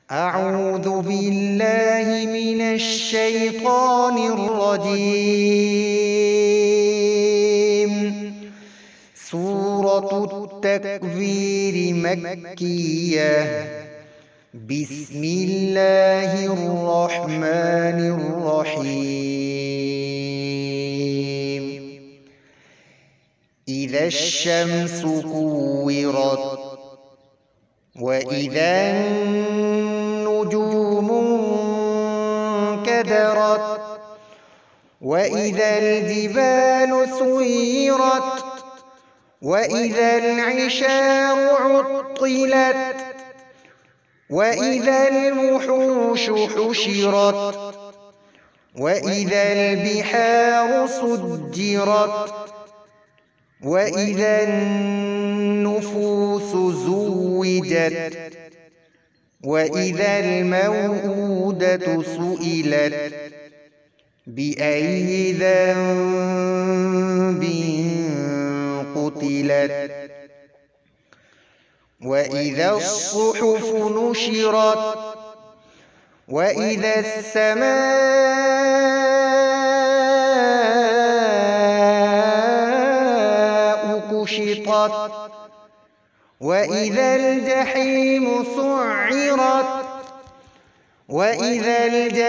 أعوذ بالله من الشيطان الرجيم. سورة التكوير مكية. بسم الله الرحمن الرحيم. إذا الشمس كورت وإذا النجوم انكدرت وإذا الجبال سيرت وإذا العشار عطلت وإذا الوحوش حشرت وإذا البحار سجرت وإذا النفوس زوجت وإذا الموءودة سئلت بأي ذنب قتلت وإذا الصحف نشرت وإذا السماء كشطت وإذا الجحيم سعرت وإذا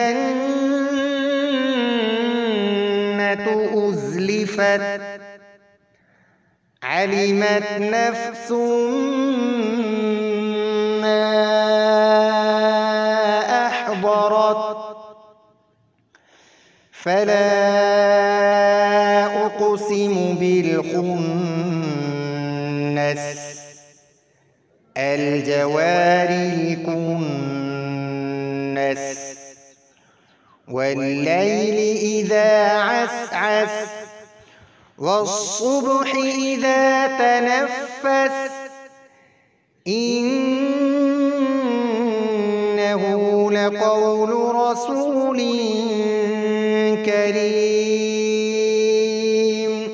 الجنة أزلفت علمت نفس ما أحضرت فلا أقسم بالخنس الجوار الكنس والليل إذا عسعس والصبح إذا تنفس إنه لقول رسول كريم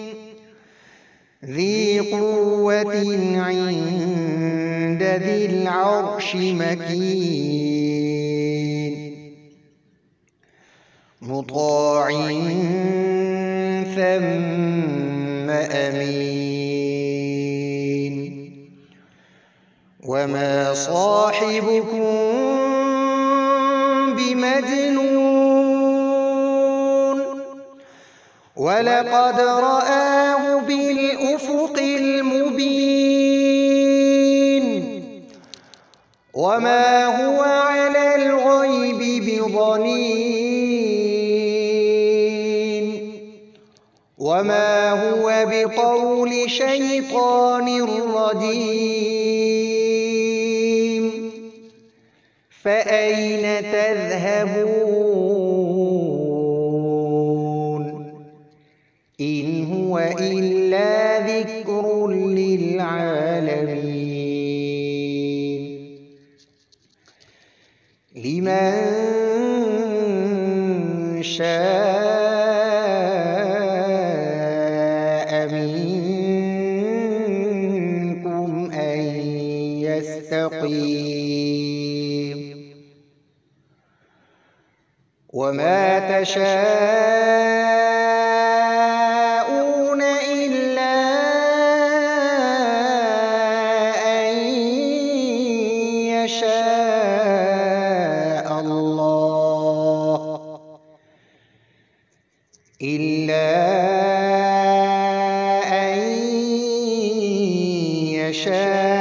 ذي قوة عند ذي العرش مكين مطاع ثم أمين وما صاحبكم بمجنون ولقد رآه بالأفق المبين وما هو على الغيب بضنين وما هو بقول شيطان رجيم فأين تذهبون إن هو إلا ذكر للعالمين لمن شاء منكم أن يستقيم وما تشاءون إلا أن يشاء الله إلا أن يشاء